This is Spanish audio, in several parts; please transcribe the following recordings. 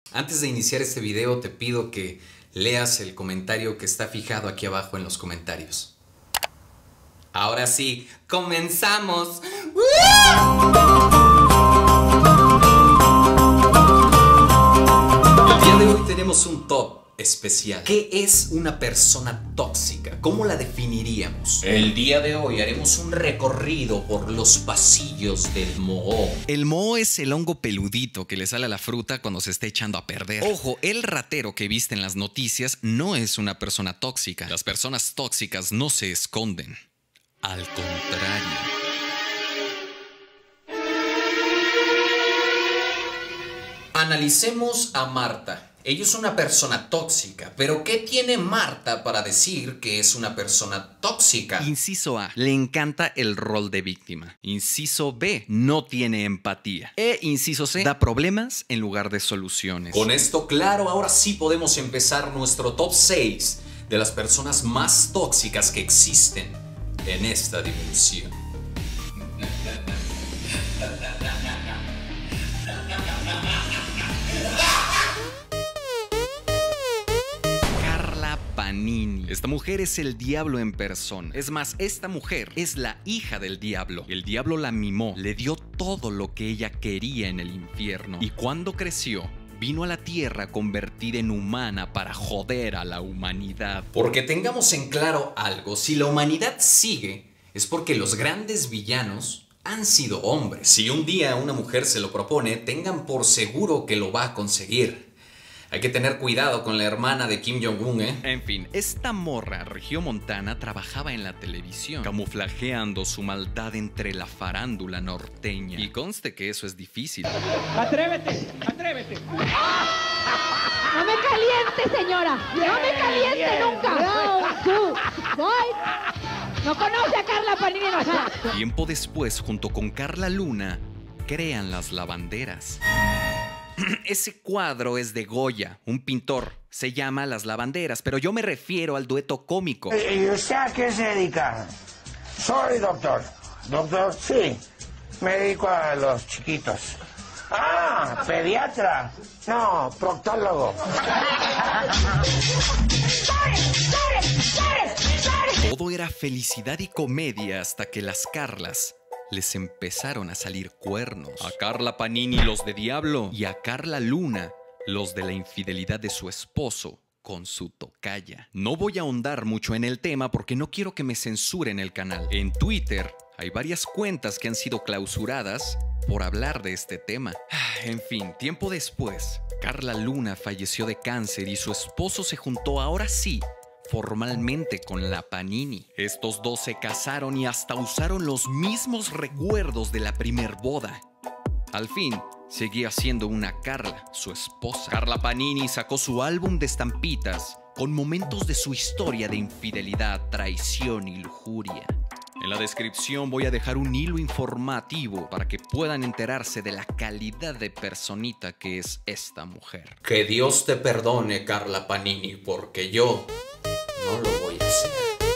Antes de iniciar este video te pido que leas el comentario que está fijado aquí abajo en los comentarios. Ahora sí, comenzamos. El día de hoy tenemos un top especial. ¿Qué es una persona tóxica? ¿Cómo la definiríamos? El día de hoy haremos un recorrido por los pasillos del moho. El moho es el hongo peludito que le sale a la fruta cuando se está echando a perder. Ojo, el ratero que viste en las noticias no es una persona tóxica. Las personas tóxicas no se esconden. Al contrario. Analicemos a Marta. Ella es una persona tóxica, pero ¿qué tiene Marta para decir que es una persona tóxica? Inciso A, le encanta el rol de víctima. Inciso B, no tiene empatía. Inciso C, da problemas en lugar de soluciones. Con esto claro, ahora sí podemos empezar nuestro top 6 de las personas más tóxicas que existen en esta dimensión. Carla Panini. Esta mujer es el diablo en persona. Es más, esta mujer es la hija del diablo. El diablo la mimó, le dio todo lo que ella quería en el infierno. Y cuando creció, vino a la tierra convertida en humana para joder a la humanidad. Porque tengamos en claro algo, si la humanidad sigue, es porque los grandes villanos han sido hombres. Si un día una mujer se lo propone, tengan por seguro que lo va a conseguir. Hay que tener cuidado con la hermana de Kim Jong-un, ¿eh? En fin, esta morra regiomontana trabajaba en la televisión, camuflajeando su maldad entre la farándula norteña. Y conste que eso es difícil. ¡Atrévete! ¡Atrévete! ¡No me caliente, señora! ¡No me caliente nunca! No conoce a Carla Panini enojada. Tiempo después, junto con Carla Luna, crean las lavanderas. Ese cuadro es de Goya, un pintor. Se llama Las Lavanderas, pero yo me refiero al dueto cómico. ¿Y usted a qué se dedica? Soy doctor. ¿Doctor? Sí. Me dedico a los chiquitos. Ah, pediatra. No, proctólogo. Todo era felicidad y comedia hasta que las Carlas les empezaron a salir cuernos. A Carla Panini los de Diablo y a Carla Luna los de la infidelidad de su esposo con su tocaya. No voy a ahondar mucho en el tema porque no quiero que me censuren el canal. En Twitter hay varias cuentas que han sido clausuradas por hablar de este tema. En fin, tiempo después, Carla Luna falleció de cáncer y su esposo se juntó ahora sí formalmente con la Panini. Estos dos se casaron y hasta usaron los mismos recuerdos de la primer boda. Al fin, seguía siendo una Carla, su esposa. Carla Panini sacó su álbum de estampitas con momentos de su historia de infidelidad, traición y lujuria. En la descripción voy a dejar un hilo informativo para que puedan enterarse de la calidad de personita que es esta mujer. Que Dios te perdone, Carla Panini, porque yo no lo voy a hacer.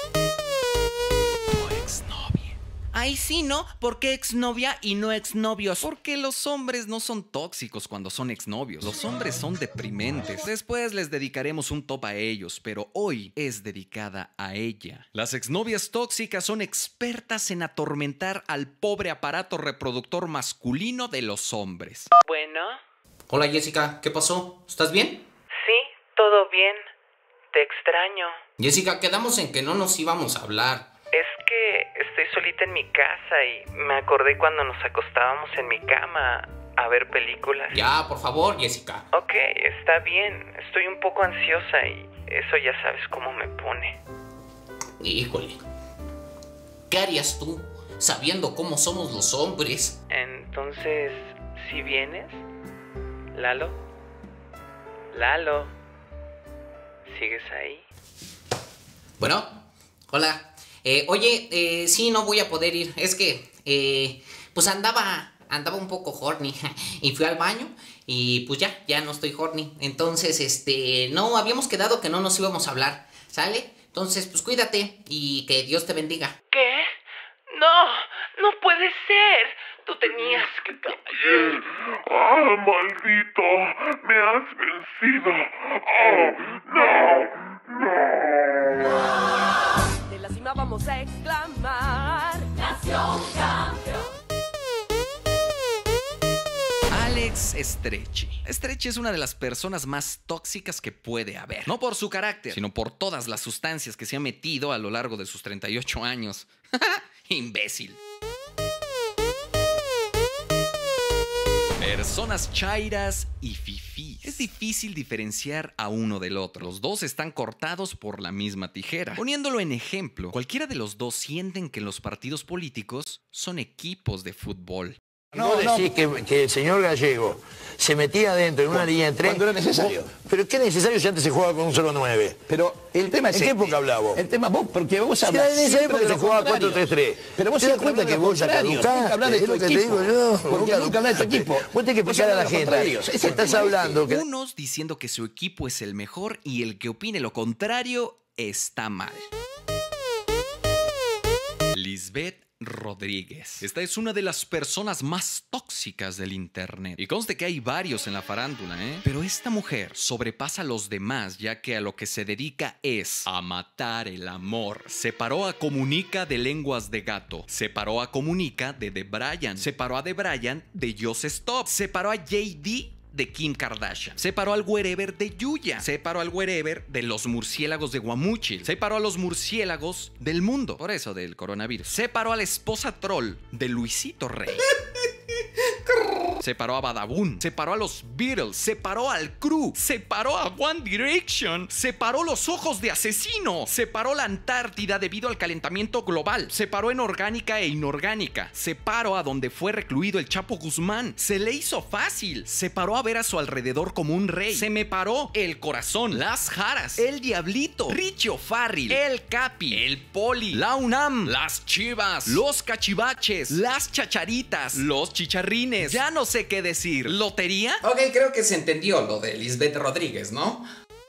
Tu exnovia. Ay, sí, ¿no? ¿Por qué exnovia y no exnovios? Porque los hombres no son tóxicos cuando son exnovios. Los hombres son deprimentes. Después les dedicaremos un top a ellos, pero hoy es dedicada a ella. Las exnovias tóxicas son expertas en atormentar al pobre aparato reproductor masculino de los hombres. Bueno. Hola Jessica, ¿qué pasó? ¿Estás bien? Sí, todo bien. Te extraño. Jessica, quedamos en que no nos íbamos a hablar. Es que estoy solita en mi casa y me acordé cuando nos acostábamos en mi cama a ver películas. Ya, por favor, Jessica. Ok, está bien. Estoy un poco ansiosa y eso ya sabes cómo me pone. Híjole. ¿Qué harías tú sabiendo cómo somos los hombres? Entonces, ¿sí vienes? ¿Lalo? ¿Lalo? ¿Sigues ahí? Bueno, hola. Oye, sí, no voy a poder ir. Es que, pues andaba un poco horny y fui al baño y pues ya no estoy horny. Entonces, no, habíamos quedado que no nos íbamos a hablar, ¿sale? Entonces, pues cuídate y que Dios te bendiga. ¿Qué? No, no puede ser. Tú tenías que caer. ¡Ah, maldito! ¡Me has vencido! ¡Oh, no! De la cima vamos a exclamar: ¡Nación campeón! Alex Stretchy. Stretchy es una de las personas más tóxicas que puede haber. No por su carácter, sino por todas las sustancias que se ha metido a lo largo de sus 38 años. Imbécil. Personas chairas y fifís. Es difícil diferenciar a uno del otro. Los dos están cortados por la misma tijera. Poniéndolo en ejemplo, cualquiera de los dos sienten que los partidos políticos son equipos de fútbol. No decís que el señor Gallego se metía adentro en una línea de tren. Cuando era necesario. Pero qué necesario si antes se jugaba con un solo 9. Pero el tema es ¿En qué época hablaba vos? El tema porque vos Si hablas en esa siempre época de se lo jugaba contrario. 4-3-3. Pero vos ¿Te das siempre cuenta hablas que de lo vos ya contrario. caducaste? Nunca hablas de Es tu lo que te equipo. digo yo. Porque nunca hablas de tu equipo. Vos tenés que Vos explicar a la hablas de gente. los contrarios. Es el Estás tema hablando que... Unos diciendo que su equipo es el mejor y el que opine lo contrario está mal. Lisbeth Rodríguez. Esta es una de las personas más tóxicas del internet. Y conste que hay varios en la farándula, ¿eh? Pero esta mujer sobrepasa a los demás, ya que a lo que se dedica es a matar el amor. Separó a Comunica de Lenguas de Gato. Separó a Comunica de The Brian. Separó a The Brian de Just Stop. Separó a JD de Kim Kardashian. Separó al wherever de Yuya. Separó al wherever de los murciélagos de Guamúchil. Separó a los murciélagos del mundo. Por eso del coronavirus. Separó a la esposa troll de Luisito Rey. Separó a Badabun. Separó a los Beatles. Separó al Crew. Separó a One Direction. Separó los ojos de asesino. Separó la Antártida debido al calentamiento global. Separó en orgánica e inorgánica. Separó a donde fue recluido el Chapo Guzmán. Se le hizo fácil. Separó a ver a su alrededor como un rey. Se me paró el corazón, las jaras, el diablito, Richie O'Farrill, el Capi, el Poli, la UNAM, las Chivas, los cachivaches, las chacharitas, los chicharrines. Ya no sé qué decir. ¿Lotería? Ok, creo que se entendió lo de Lisbeth Rodríguez, ¿no?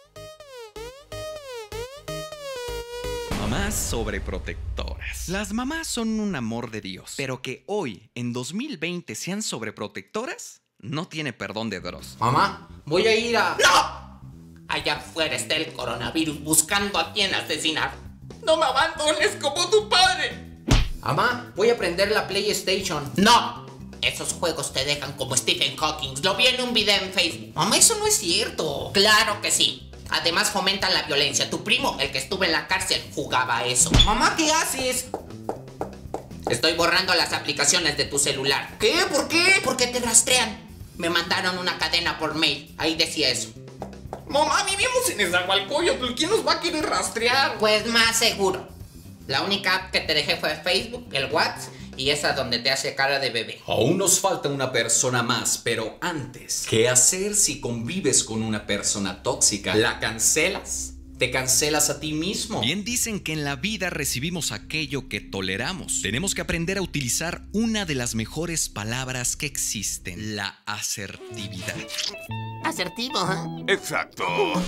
Mamás sobreprotectoras. Las mamás son un amor de Dios, pero que hoy, en 2020, sean sobreprotectoras, no tiene perdón de Dross. Mamá, voy a ir a... ¡No! Allá afuera está el coronavirus buscando a quien asesinar. ¡No me abandones como tu padre! Mamá, voy a prender la PlayStation. ¡No! Esos juegos te dejan como Stephen Hawking. Lo vi en un video en Facebook. Mamá, eso no es cierto. Claro que sí. Además fomentan la violencia. Tu primo, el que estuvo en la cárcel, jugaba a eso. Mamá, ¿qué haces? Estoy borrando las aplicaciones de tu celular. ¿Qué? ¿Por qué? Porque te rastrean. Me mandaron una cadena por mail. Ahí decía eso. Mamá, vivimos en Nezahualcóyotl. ¿Quién nos va a querer rastrear? Pues más seguro. La única app que te dejé fue Facebook, el WhatsApp y esa donde te hace cara de bebé. Aún nos falta una persona más, pero antes, ¿qué hacer si convives con una persona tóxica? ¿La cancelas? ¿Te cancelas a ti mismo? Bien dicen que en la vida recibimos aquello que toleramos. Tenemos que aprender a utilizar una de las mejores palabras que existen, la asertividad. Asertivo, ¿eh? Exacto.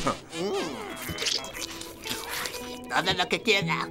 Todo lo que quiera.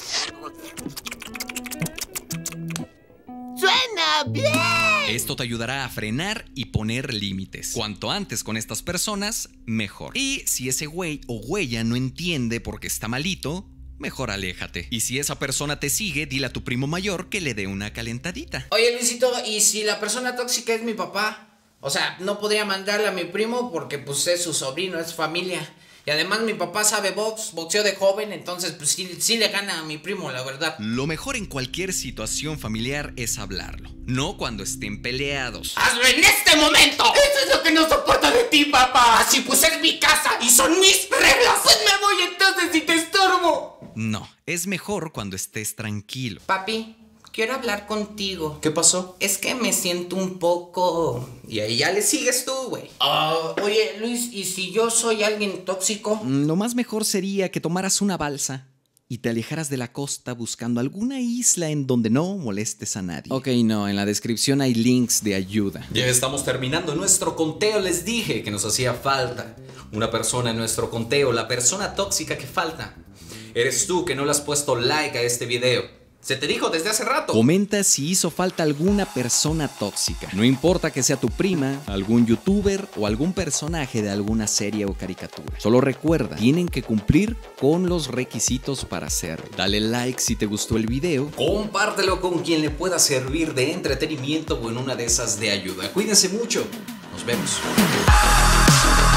¡Suena bien! Esto te ayudará a frenar y poner límites. Cuanto antes con estas personas, mejor. Y si ese güey o güeya no entiende porque está malito, mejor aléjate. Y si esa persona te sigue, dile a tu primo mayor que le dé una calentadita. Oye, Luisito, ¿y si la persona tóxica es mi papá? O sea, no podría mandarle a mi primo porque pues es su sobrino, es familia. Y además mi papá sabe boxeo de joven, entonces pues sí le gana a mi primo, la verdad. Lo mejor en cualquier situación familiar es hablarlo, no cuando estén peleados. ¡Hazlo en este momento! ¡Eso es lo que no soporto de ti, papá! Así pues es mi casa y son mis reglas. Pues me voy entonces si te estorbo. No, es mejor cuando estés tranquilo. Papi, quiero hablar contigo. ¿Qué pasó? Es que me siento un poco... Y ahí ya le sigues tú, güey. Oye, Luis, ¿y si yo soy alguien tóxico? Lo más mejor sería que tomaras una balsa y te alejaras de la costa buscando alguna isla en donde no molestes a nadie. Ok, no, en la descripción hay links de ayuda. Ya estamos terminando nuestro conteo. Les dije que nos hacía falta una persona en nuestro conteo. La persona tóxica que falta eres tú, que no le has puesto like a este video. Se te dijo desde hace rato. Comenta si hizo falta alguna persona tóxica. No importa que sea tu prima, algún youtuber o algún personaje de alguna serie o caricatura. Solo recuerda, tienen que cumplir con los requisitos para hacerlo. Dale like si te gustó el video. Compártelo con quien le pueda servir de entretenimiento o en una de esas de ayuda. Cuídense mucho. Nos vemos.